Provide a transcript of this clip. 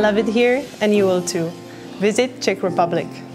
love it here and you will too. Visit Czech Republic.